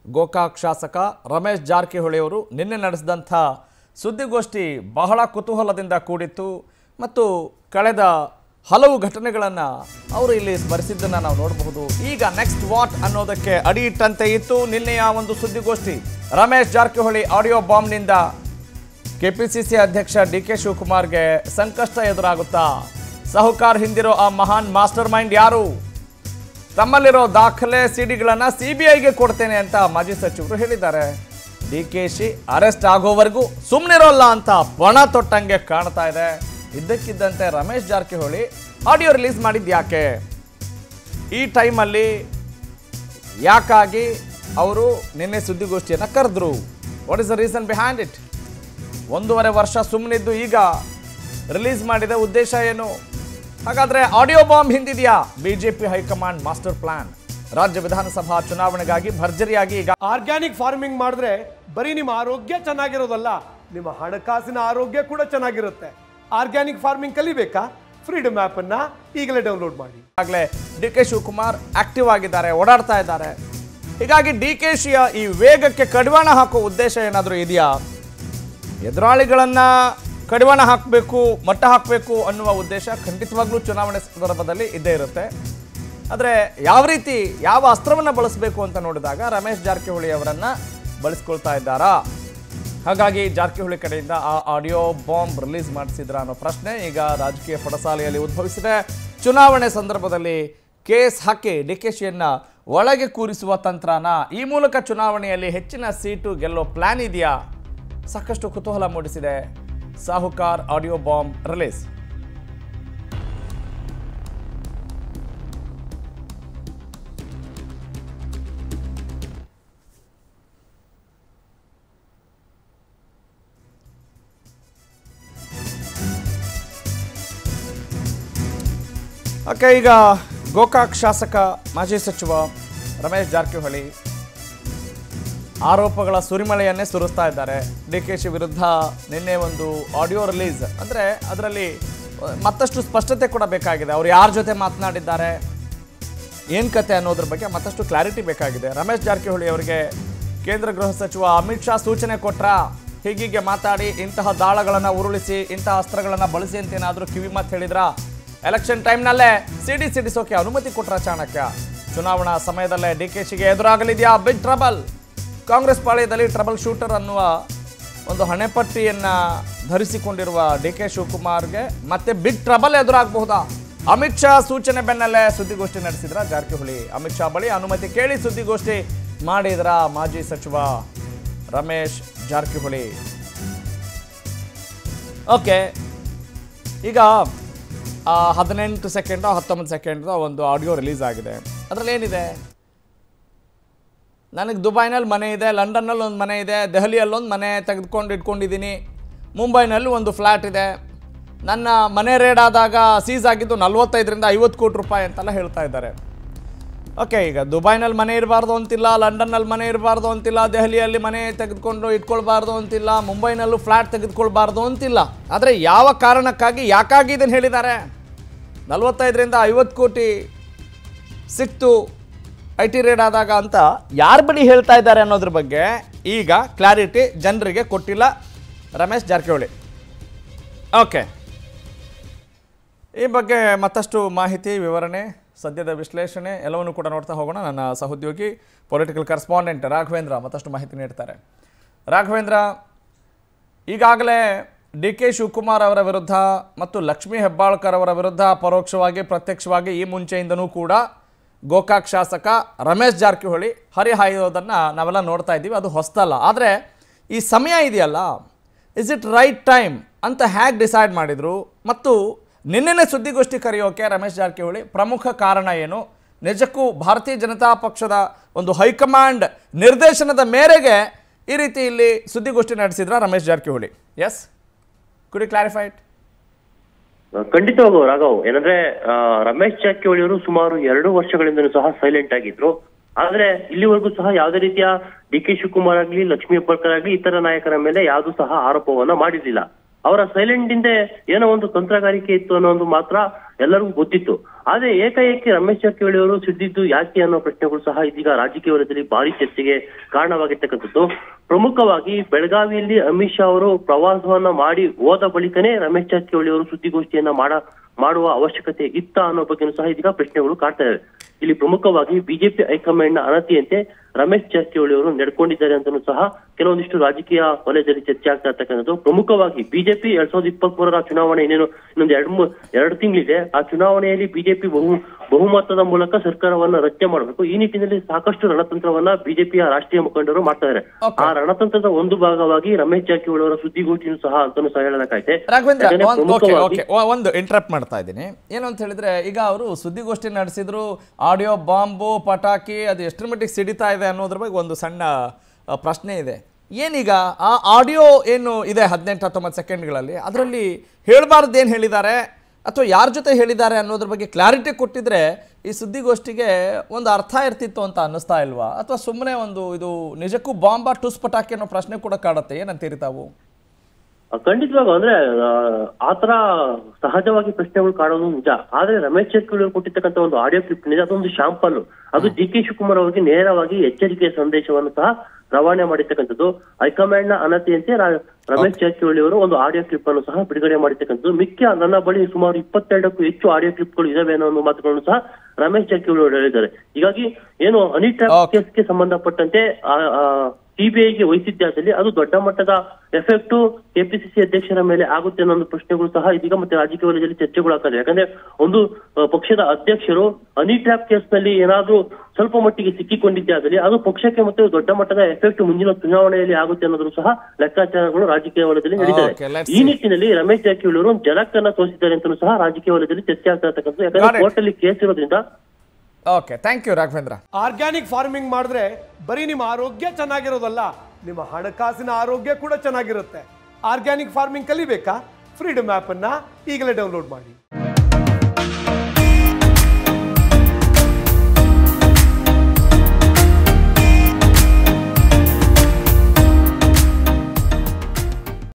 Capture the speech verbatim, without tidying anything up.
ಗೋಕಾಕ್ ಶಾಸಕ ರಮೇಶ್ ಜಾರಕಿಹೊಳಿ ಅವರು ನಿನ್ನೆ ನಡೆಸಿದಂಥ ಸುದ್ದಿಗೋಷ್ಠಿ ಬಹಳ ಕುತೂಹಲದಿಂದ ಕೂಡಿತ್ತು ಮತ್ತು ಕಳೆದ ಹಲವು ಘಟನೆಗಳನ್ನು ಅವರು ಇಲ್ಲಿ ಸ್ಮರಿಸಿದ್ದನ್ನು ನಾವು ನೋಡಬಹುದು. ಈಗ ನೆಕ್ಸ್ಟ್ ವಾಟ್ ಅನ್ನೋದಕ್ಕೆ ಅಡಿ ಇಟ್ಟಂತೆ ಇತ್ತು ನಿನ್ನೆಯ ಒಂದು ಸುದ್ದಿಗೋಷ್ಠಿ. ರಮೇಶ್ ಜಾರಕಿಹೊಳಿ ಆಡಿಯೋ ಬಾಂಬ್ನಿಂದ ಕೆಪಿಸಿಸಿ ಅಧ್ಯಕ್ಷ ಡಿ ಕೆ ಶಿವಕುಮಾರ್ಗೆ ಸಂಕಷ್ಟ ಎದುರಾಗುತ್ತಾ? ಸಾಹುಕಾರ್ ಹಿಂದಿರೋ ಆ ಮಹಾನ್ ಮಾಸ್ಟರ್ ಮೈಂಡ್ ಯಾರು? ತಮ್ಮಲ್ಲಿರೋ ದಾಖಲೆ ಸಿಡಿಗಳನ್ನು ಸಿಬಿಐಗೆ ಕೊಡ್ತೇನೆ ಅಂತ ಮಾಜಿ ಸಚಿವರು ಹೇಳಿದ್ದಾರೆ. ಡಿ ಕೆ ಶಿ ಅರೆಸ್ಟ್ ಆಗೋವರೆಗೂ ಸುಮ್ಮನಿರೋಲ್ಲ ಅಂತ ಪಣ ತೊಟ್ಟಂಗೆ ಕಾಣ್ತಾ ಇದೆ. ಇದ್ದಕ್ಕಿದ್ದಂತೆ ರಮೇಶ್ ಜಾರಕಿಹೊಳಿ ಆಡಿಯೋ ರಿಲೀಸ್ ಮಾಡಿದ್ದು ಯಾಕೆ? ಈ ಟೈಮಲ್ಲಿ ಯಾಕಾಗಿ ಅವರು ನಿನ್ನೆ ಸುದ್ದಿಗೋಷ್ಠಿಯನ್ನು ಕರೆದ್ರು? What is the reason behind it? ಒಂದೂವರೆ ವರ್ಷ ಸುಮ್ಮನಿದ್ದು ಈಗ ರಿಲೀಸ್ ಮಾಡಿದ ಉದ್ದೇಶ ಏನು? ಹಾಗಾದ್ರೆ ಆಡಿಯೋ ಬಾಂಬ್ ಹಿಂದಿದೆಯಾ ಬಿಜೆಪಿ ಹೈಕಮಾಂಡ್ ಮಾಸ್ಟರ್ ಪ್ಲಾನ್? ರಾಜ್ಯ ವಿಧಾನಸಭಾ ಚುನಾವಣೆಗಾಗಿ ಭರ್ಜರಿಯಾಗಿ ಈಗ ಆರ್ಗ್ಯಾನಿಕ್ ಫಾರ್ಮಿಂಗ್ ಮಾಡಿದ್ರೆ ಬರೀ ನಿಮ್ಮ ಆರೋಗ್ಯ ಚೆನ್ನಾಗಿರೋದಲ್ಲ, ನಿಮ್ಮ ಹಣಕಾಸಿನ ಆರೋಗ್ಯ ಕೂಡ ಚೆನ್ನಾಗಿರುತ್ತೆ. ಆರ್ಗ್ಯಾನಿಕ್ ಫಾರ್ಮಿಂಗ್ ಕಲಿಬೇಕಾ? ಫ್ರೀಡಮ್ ಆಪ್ ಅನ್ನ ಈಗಲೇ ಡೌನ್ಲೋಡ್ ಮಾಡಿ. ಈಗಾಗಲೇ ಡಿ ಕೆ ಶಿವಕುಮಾರ್ ಆಕ್ಟಿವ್ ಆಗಿದ್ದಾರೆ, ಓಡಾಡ್ತಾ ಇದ್ದಾರೆ. ಹೀಗಾಗಿ ಡಿ ಕೆ ಶಿಯ ಈ ವೇಗಕ್ಕೆ ಕಡಿವಾಣ ಹಾಕೋ ಉದ್ದೇಶ ಏನಾದರೂ ಇದೆಯಾ? ಎದುರಾಳಿಗಳನ್ನ ಕಡಿವಾಣ ಹಾಕಬೇಕು, ಮಟ್ಟ ಹಾಕಬೇಕು ಅನ್ನುವ ಉದ್ದೇಶ ಖಂಡಿತವಾಗ್ಲೂ ಚುನಾವಣೆ ಸಂದರ್ಭದಲ್ಲಿ ಇದ್ದೇ ಇರುತ್ತೆ. ಆದರೆ ಯಾವ ರೀತಿ ಯಾವ ಅಸ್ತ್ರವನ್ನು ಬಳಸಬೇಕು ಅಂತ ನೋಡಿದಾಗ ರಮೇಶ್ ಜಾರಕಿಹೊಳಿ ಅವರನ್ನ ಬಳಸ್ಕೊಳ್ತಾ ಇದ್ದಾರಾ? ಹಾಗಾಗಿ ಜಾರಕಿಹೊಳಿ ಕಡೆಯಿಂದ ಆ ಆಡಿಯೋ ಬಾಂಬ್ ರಿಲೀಸ್ ಮಾಡಿಸಿದ್ರ ಅನ್ನೋ ಪ್ರಶ್ನೆ ಈಗ ರಾಜಕೀಯ ಪಡಸಾಲೆಯಲ್ಲಿ ಉದ್ಭವಿಸಿದೆ. ಚುನಾವಣೆ ಸಂದರ್ಭದಲ್ಲಿ ಕೇಸ್ ಹಾಕಿ ಡಿ ಕೆ ಶಿಯನ್ನ ಒಳಗೆ ಕೂರಿಸುವ ತಂತ್ರನ, ಈ ಮೂಲಕ ಚುನಾವಣೆಯಲ್ಲಿ ಹೆಚ್ಚಿನ ಸೀಟು ಗೆಲ್ಲೋ ಪ್ಲಾನ್ ಇದೆಯಾ? ಸಾಕಷ್ಟು ಕುತೂಹಲ ಮೂಡಿಸಿದೆ Sahukar audio bomb release. Okay, ಈಗ ಗೋಕಾಕ್ ಶಾಸಕ ಮಾಜಿ ಸಚಿವ ರಮೇಶ್ ಜಾರಕಿಹೊಳಿ ಆರೋಪಗಳ ಸುರಿಮಳೆಯನ್ನೇ ಸುರಿಸ್ತಾ ಇದ್ದಾರೆ. ಡಿ ಕೆ ಶಿ ವಿರುದ್ಧ ನಿನ್ನೆ ಒಂದು ಆಡಿಯೋ ರಿಲೀಸ್, ಅಂದರೆ ಅದರಲ್ಲಿ ಮತ್ತಷ್ಟು ಸ್ಪಷ್ಟತೆ ಕೂಡ ಬೇಕಾಗಿದೆ. ಅವರು ಯಾರ ಜೊತೆ ಮಾತನಾಡಿದ್ದಾರೆ, ಏನು ಕತೆ ಅನ್ನೋದ್ರ ಬಗ್ಗೆ ಮತ್ತಷ್ಟು ಕ್ಲಾರಿಟಿ ಬೇಕಾಗಿದೆ. ರಮೇಶ್ ಜಾರಕಿಹೊಳಿ ಅವರಿಗೆ ಕೇಂದ್ರ ಗೃಹ ಸಚಿವ ಅಮಿತ್ ಶಾ ಸೂಚನೆ ಕೊಟ್ರಾ, ಹೀಗೀಗೆ ಮಾತಾಡಿ ಇಂತಹ ದಾಳಗಳನ್ನು ಉರುಳಿಸಿ ಇಂತಹ ಅಸ್ತ್ರಗಳನ್ನು ಬಳಸಿ ಅಂತ ಏನಾದರೂ ಕಿವಿ ಮಾತು ಹೇಳಿದ್ರಾ? ಎಲೆಕ್ಷನ್ ಟೈಮ್ನಲ್ಲೇ ಸಿಡಿ ಸಿಡಿಸೋಕೆ ಅನುಮತಿ ಕೊಟ್ರ ಚಾಣಕ್ಯ? ಚುನಾವಣಾ ಸಮಯದಲ್ಲೇ ಡಿ ಕೆ ಶಿಗೆ ಎದುರಾಗಲಿದೆಯಾ ಬಿಗ್ ಟ್ರಬಲ್? ಕಾಂಗ್ರೆಸ್ ಪಾಳ್ಯದಲ್ಲಿ ಟ್ರಬಲ್ ಶೂಟರ್ ಅನ್ನುವ ಒಂದು ಹಣೆಪಟ್ಟಿಯನ್ನು ಧರಿಸಿಕೊಂಡಿರುವ ಡಿ ಕೆ ಶಿವಕುಮಾರ್ಗೆ ಮತ್ತೆ ಬಿಗ್ ಟ್ರಬಲ್ ಎದುರಾಗಬಹುದಾ? ಅಮಿತ್ ಶಾ ಸೂಚನೆ ಬೆನ್ನಲ್ಲೇ ಸುದ್ದಿಗೋಷ್ಠಿ ನಡೆಸಿದ್ರ ಜಾರಕಿಹೊಳಿ? ಅಮಿತ್ ಶಾ ಬಳಿ ಅನುಮತಿ ಕೇಳಿ ಸುದ್ದಿಗೋಷ್ಠಿ ಮಾಡಿದ್ರ ಮಾಜಿ ಸಚಿವ ರಮೇಶ್ ಜಾರಕಿಹೊಳಿ? ಓಕೆ, ಈಗ ಹದಿನೆಂಟು ಸೆಕೆಂಡ್ ಹತ್ತೊಂಬತ್ತು ಸೆಕೆಂಡ್ ಒಂದು ಆಡಿಯೋ ರಿಲೀಸ್ ಆಗಿದೆ. ಅದರಲ್ಲಿ ಏನಿದೆ? ನನಗೆ ದುಬೈನಲ್ಲಿ ಮನೆ ಇದೆ, ಲಂಡನ್ನಲ್ಲಿ ಒಂದು ಮನೆ ಇದೆ, ದೆಹಲಿಯಲ್ಲೊಂದು ಮನೆ ತೆಗೆದುಕೊಂಡು ಇಟ್ಕೊಂಡಿದ್ದೀನಿ, ಮುಂಬೈನಲ್ಲಿ ಒಂದು ಫ್ಲ್ಯಾಟ್ ಇದೆ, ನನ್ನ ಮನೆ ರೇಡ್ ಆದಾಗ ಸೀಸ್ ಆಗಿದ್ದು ನಲ್ವತ್ತೈದರಿಂದ ಐವತ್ತು ಕೋಟಿ ರೂಪಾಯಿ ಅಂತೆಲ್ಲ ಹೇಳ್ತಾ ಇದ್ದಾರೆ. ಓಕೆ, ಈಗ ದುಬೈನಲ್ಲಿ ಮನೆ ಇರಬಾರ್ದು ಅಂತಿಲ್ಲ, ಲಂಡನ್ನಲ್ಲಿ ಮನೆ ಇರಬಾರ್ದು ಅಂತಿಲ್ಲ, ದೆಹಲಿಯಲ್ಲಿ ಮನೆ ತೆಗೆದುಕೊಂಡು ಇಟ್ಕೊಳ್ಬಾರ್ದು ಅಂತಿಲ್ಲ, ಮುಂಬೈನಲ್ಲೂ ಫ್ಲ್ಯಾಟ್ ತೆಗೆದುಕೊಳ್ಬಾರ್ದು ಅಂತಿಲ್ಲ. ಆದರೆ ಯಾವ ಕಾರಣಕ್ಕಾಗಿ ಯಾಕಾಗಿ ಇದನ್ನು ಹೇಳಿದ್ದಾರೆ? ನಲ್ವತ್ತೈದರಿಂದ ಐವತ್ತು ಕೋಟಿ ಸಿಕ್ತು ಐ ಟಿ ರೇಡ್ ಆದಾಗ ಅಂತ ಯಾರ ಬಳಿ ಹೇಳ್ತಾ ಇದ್ದಾರೆ ಅನ್ನೋದ್ರ ಬಗ್ಗೆ ಈಗ ಕ್ಲಾರಿಟಿ ಜನರಿಗೆ ಕೊಟ್ಟಿಲ್ಲ ರಮೇಶ್ ಜಾರಕಿಹೊಳಿ. ಓಕೆ, ಈ ಬಗ್ಗೆ ಮತ್ತಷ್ಟು ಮಾಹಿತಿ, ವಿವರಣೆ, ಸದ್ಯದ ವಿಶ್ಲೇಷಣೆ ಎಲ್ಲವನ್ನೂ ಕೂಡ ನೋಡ್ತಾ ಹೋಗೋಣ. ನನ್ನ ಸಹೋದ್ಯೋಗಿ ಪೊಲಿಟಿಕಲ್ ಕರೆಸ್ಪಾಂಡೆಂಟ್ ರಾಘವೇಂದ್ರ ಮತ್ತಷ್ಟು ಮಾಹಿತಿ ನೀಡ್ತಾರೆ. ರಾಘವೇಂದ್ರ, ಈಗಾಗಲೇ ಡಿ ಕೆ ಶಿವಕುಮಾರ್ ಅವರ ವಿರುದ್ಧ ಮತ್ತು ಲಕ್ಷ್ಮೀ ಹೆಬ್ಬಾಳ್ಕರ್ ಅವರ ವಿರುದ್ಧ ಪರೋಕ್ಷವಾಗಿ ಪ್ರತ್ಯಕ್ಷವಾಗಿ ಈ ಮುಂಚೆಯಿಂದನೂ ಕೂಡ ಗೋಕಾಕ್ ಶಾಸಕ ರಮೇಶ್ ಜಾರಕಿಹೊಳಿ ಹರಿಹಾಯೋದನ್ನು ನಾವೆಲ್ಲ ನೋಡ್ತಾ ಇದ್ದೀವಿ. ಅದು ಹೊಸದಲ್ಲ. ಆದರೆ ಈ ಸಮಯ ಇದೆಯಲ್ಲ, ಇಸ್ ಇಟ್ ರೈಟ್ ಟೈಮ್ ಅಂತ ಹೇಗೆ ಡಿಸೈಡ್ ಮಾಡಿದರು? ಮತ್ತು ನಿನ್ನೆನೇ ಸುದ್ದಿಗೋಷ್ಠಿ ಕರೆಯೋಕೆ ರಮೇಶ್ ಜಾರಕಿಹೊಳಿ ಪ್ರಮುಖ ಕಾರಣ ಏನು? ನಿಜಕ್ಕೂ ಭಾರತೀಯ ಜನತಾ ಪಕ್ಷದ ಒಂದು ಹೈಕಮಾಂಡ್ ನಿರ್ದೇಶನದ ಮೇರೆಗೆ ಈ ರೀತಿ ಇಲ್ಲಿ ಸುದ್ದಿಗೋಷ್ಠಿ ನಡೆಸಿದ್ರ Ramesh Jarkiholi? Yes, could you clarify it? ಖಂಡಿತವಾಗೂ ರಾಘವ್, ಏನಂದ್ರೆ ರಮೇಶ್ ಜಾರಕಿಹೊಳಿ ಅವರು ಸುಮಾರು ಎರಡು ವರ್ಷಗಳಿಂದಲೂ ಸಹ ಸೈಲೆಂಟ್ ಆಗಿದ್ರು. ಆದ್ರೆ ಇಲ್ಲಿವರೆಗೂ ಸಹ ಯಾವುದೇ ರೀತಿಯ ಡಿ ಕೆ ಶಿವಕುಮಾರ್ ಆಗ್ಲಿ, ಲಕ್ಷ್ಮೀ ಹೆಬ್ಬಾಳ್ಕರ್ ಆಗ್ಲಿ, ಇತರ ನಾಯಕರ ಮೇಲೆ ಯಾವ್ದು ಸಹ ಆರೋಪವನ್ನ ಮಾಡಿರ್ಲಿಲ್ಲ. ಅವರ ಸೈಲೆಂಟ್ ಇಂದ ಏನೋ ಒಂದು ತಂತ್ರಗಾರಿಕೆ ಇತ್ತು ಅನ್ನೋ ಒಂದು ಮಾತ್ರ ಎಲ್ಲರಿಗೂ ಗೊತ್ತಿತ್ತು. ಆದ್ರೆ ಏಕಾಏಕಿ ರಮೇಶ್ ಜಾರಕಿಹೊಳಿ ಅವರು ಸಿಡಿದಿದ್ದು ಯಾಕೆ ಅನ್ನೋ ಪ್ರಶ್ನೆಗಳು ಸಹ ಇದೀಗ ರಾಜಕೀಯ ವಲಯದಲ್ಲಿ ಭಾರಿ ಚರ್ಚೆಗೆ ಕಾರಣವಾಗಿರ್ತಕ್ಕಂಥದ್ದು. ಪ್ರಮುಖವಾಗಿ ಬೆಳಗಾವಿಯಲ್ಲಿ ಅಮಿತ್ ಶಾ ಅವರು ಪ್ರವಾಸವನ್ನ ಮಾಡಿ ಹೋದ ಬಳಿಕನೇ ರಮೇಶ್ ಜಾರಕಿಹೊಳಿ ಅವರು ಸುದ್ದಿಗೋಷ್ಠಿಯನ್ನ ಮಾಡ ಮಾಡುವ ಅವಶ್ಯಕತೆ ಇತ್ತ ಅನ್ನೋ ಬಗ್ಗೆ ಸಹ ಇದೀಗ ಪ್ರಶ್ನೆಗಳು ಕಾಡ್ತಾ ಇವೆ. ಇಲ್ಲಿ ಪ್ರಮುಖವಾಗಿ ಬಿಜೆಪಿ ಹೈಕಮಾಂಡ್ ನ ಅನತಿಯಂತೆ ರಮೇಶ್ ಜಾರಕಿಹೊಳಿ ಅವರು ನಡ್ಕೊಂಡಿದ್ದಾರೆ ಅಂತಲೂ ಸಹ ಕೆಲವೊಂದಿಷ್ಟು ರಾಜಕೀಯ ವಲಯದಲ್ಲಿ ಚರ್ಚೆ ಆಗ್ತಾ ಇರ್ತಕ್ಕಂಥದ್ದು. ಪ್ರಮುಖವಾಗಿ ಬಿಜೆಪಿ ಎರಡ್ ಸಾವಿರದ ಇಪ್ಪತ್ತ್ ಮೂರರ ಚುನಾವಣೆ ಇನ್ನೇನು ಇನ್ನೊಂದು ಎರಡು ಮೂರು ಎರಡು ತಿಂಗಳಿದೆ. ಆ ಚುನಾವಣೆಯಲ್ಲಿ ಬಿಜೆಪಿ ಬಹು ಬಹುಮತದ ಮೂಲಕ ಸರ್ಕಾರವನ್ನ ರಚನೆ ಮಾಡಬೇಕು. ಈ ನಿಟ್ಟಿನಲ್ಲಿ ಸಾಕಷ್ಟು ರಣತಂತ್ರವನ್ನ ಬಿಜೆಪಿಯ ರಾಷ್ಟ್ರೀಯ ಮುಖಂಡರು ಮಾಡ್ತಾ ಇದ್ದಾರೆ. ಆ ರಣತಂತ್ರದ ಒಂದು ಭಾಗವಾಗಿ ರಮೇಶ್ ಜಾರಕಿಹೊಳಿ ಅವರ ಸುದ್ದಿಗೋಷ್ಠಿಯೂ ಸಹ ಅಂತಲೂ ಸಹ ಹೇಳಲಾಗೈತೆ. ರಾಘವೇಂದ್ರ, ಒಂದು ಇಂಟರಪ್ಟ್ ಮಾಡ್ತಾ ಇದ್ದೀನಿ. ಏನು ಅಂತ ಹೇಳಿದ್ರೆ, ಈಗ ಅವರು ಸುದ್ದಿಗೋಷ್ಠಿ ನಡೆಸಿದ್ರು, ಆಡಿಯೋ ಬಾಂಬು ಪಟಾಕಿ ಅದು ಎಷ್ಟರ ಮಟ್ಟಿಗೆ ಸಿಡಿತಾ ಇದೆ ಅನ್ನೋದ್ರ ಬಗ್ಗೆ ಒಂದು ಸಣ್ಣ ಪ್ರಶ್ನೆ ಇದೆ. ಏನೀಗ ಆ ಆಡಿಯೋ ಏನು ಇದೆ ಹದಿನೆಂಟು ಹತ್ತೊಂಬತ್ತು ಸೆಕೆಂಡ್ಗಳಲ್ಲಿ, ಅದರಲ್ಲಿ ಹೇಳಬಾರ್ದು ಏನು ಹೇಳಿದ್ದಾರೆ ಅಥವಾ ಯಾರ ಜೊತೆ ಹೇಳಿದ್ದಾರೆ ಅನ್ನೋದ್ರ ಬಗ್ಗೆ ಕ್ಲಾರಿಟಿ ಕೊಟ್ಟಿದ್ರೆ ಈ ಸುದ್ದಿಗೋಷ್ಠಿಗೆ ಒಂದು ಅರ್ಥ ಇರ್ತಿತ್ತು ಅಂತ ಅನ್ನಿಸ್ತಾ ಇಲ್ವಾ? ಅಥವಾ ಸುಮ್ಮನೆ ಒಂದು ಇದು ನಿಜಕ್ಕೂ ಬಾಂಬಾ ಟುಸ್ ಪಟಾಕಿ ಅನ್ನೋ ಪ್ರಶ್ನೆ ಕೂಡ ಕಾಡುತ್ತೆ. ಏನಂತೀರಿ ತಾವು? ಖಂಡಿತವಾಗ ಅಂದ್ರೆ ಆತರ ಸಹಜವಾಗಿ ಪ್ರಶ್ನೆಗಳು ಕಾಣೋದು ನಿಜ. ಆದ್ರೆ ರಮೇಶ್ ಜಾರಕಿಹೊಳಿ ಅವರು ಕೊಟ್ಟಿರ್ತಕ್ಕಂಥ ಒಂದು ಆಡಿಯೋ ಕ್ಲಿಪ್ ಇದೆ, ಅದೊಂದು ಶಾಂಪಲ್. ಅದು ಡಿ ಕೆ ಶಿವಕುಮಾರ್ ಅವರಿಗೆ ನೇರವಾಗಿ ಎಚ್ಚರಿಕೆಯ ಸಂದೇಶವನ್ನು ಸಹ ರವಾನೆ ಮಾಡಿರ್ತಕ್ಕಂಥದ್ದು. ಹೈಕಮಾಂಡ್ ನ ಅನತಿಯಂತೆ ರಮೇಶ್ ಜಾರಕಿಹೊಳಿ ಅವರು ಒಂದು ಆಡಿಯೋ ಕ್ಲಿಪ್ ಅನ್ನು ಸಹ ಬಿಡುಗಡೆ ಮಾಡಿರ್ತಕ್ಕಂಥದ್ದು. ಮಿಕ್ಕ ನನ್ನ ಬಳಿ ಸುಮಾರು ಇಪ್ಪತ್ತೆರಡಕ್ಕೂ ಹೆಚ್ಚು ಆಡಿಯೋ ಕ್ಲಿಪ್ಗಳು ಇದಾವೆ ಅನ್ನೋ ಮಾತುಗಳನ್ನು ಸಹ ರಮೇಶ್ ಜಾರಕಿಹೊಳಿ ಅವರು ಹೇಳಿದ್ದಾರೆ. ಹೀಗಾಗಿ ಏನು ಹನಿ ಟ್ರ್ಯಾಪ್ ಕೇಸ್ಗೆ ಸಂಬಂಧಪಟ್ಟಂತೆ ಸಿಬಿಐಗೆ ವಹಿಸಿದ್ದಾದಲ್ಲಿ ಅದು ದೊಡ್ಡ ಮಟ್ಟದ ಎಫೆಕ್ಟ್ ಕೆಪಿಸಿಸಿ ಅಧ್ಯಕ್ಷರ ಮೇಲೆ ಆಗುತ್ತೆ ಅನ್ನೋ ಪ್ರಶ್ನೆಗಳು ಸಹ ಇದೀಗ ಮತ್ತೆ ರಾಜಕೀಯ ವಲಯದಲ್ಲಿ ಚರ್ಚೆಗಳಾಗ್ತದೆ. ಯಾಕಂದ್ರೆ ಒಂದು ಪಕ್ಷದ ಅಧ್ಯಕ್ಷರು ಹನಿ ಟ್ರ್ಯಾಪ್ ಕೇಸ್ ನಲ್ಲಿ ಏನಾದ್ರೂ ಸ್ವಲ್ಪ ಮಟ್ಟಿಗೆ ಸಿಕ್ಕಿಕೊಂಡಿದ್ದಾದಲ್ಲಿ ಅದು ಪಕ್ಷಕ್ಕೆ ಮತ್ತೆ ದೊಡ್ಡ ಮಟ್ಟದ ಎಫೆಕ್ಟ್ ಮುಂದಿನ ಚುನಾವಣೆಯಲ್ಲಿ ಆಗುತ್ತೆ ಅನ್ನೋದ್ರು ಸಹ ಲೆಕ್ಕಾಚಾರಗಳು ರಾಜಕೀಯ ವಲಯದಲ್ಲಿ ನಡೆದಿದೆ. ಈ ನಿಟ್ಟಿನಲ್ಲಿ ರಮೇಶ್ ಜಾರಕಿಹೊಳಿ ಅವರು ಜಲಕ್ಕನ್ನ ತೋರಿಸಿದ್ದಾರೆ ಅಂತಲೂ ಸಹ ರಾಜಕೀಯ ವಲಯದಲ್ಲಿ ಚರ್ಚೆ ಆಗ್ತಾ ಇರ್ತಕ್ಕಂಥದ್ದು. ಯಾಕಂದ್ರೆ ಕೋರ್ಟ್ ಅಲ್ಲಿ ಕೇಸ್ ಇರೋದ್ರಿಂದ. Okay, thank you Raghavendra. Organic farming ಮಾಡಿದ್ರೆ ಬರೀ ನಿಮ್ಮ ಆರೋಗ್ಯ ಚೆನ್ನಾಗಿರೋದಲ್ಲ, ನಿಮ್ಮ ಹಣಕಾಸಿನ ಆರೋಗ್ಯ ಕೂಡ ಚೆನ್ನಾಗಿರುತ್ತೆ. ಆರ್ಗ್ಯಾನಿಕ್ ಫಾರ್ಮಿಂಗ್ ಕಲಿಬೇಕಾ? ಫ್ರೀಡಮ್ ಆಪ್ ಅನ್ನ ಈಗಲೇ ಡೌನ್ಲೋಡ್ ಮಾಡಿ.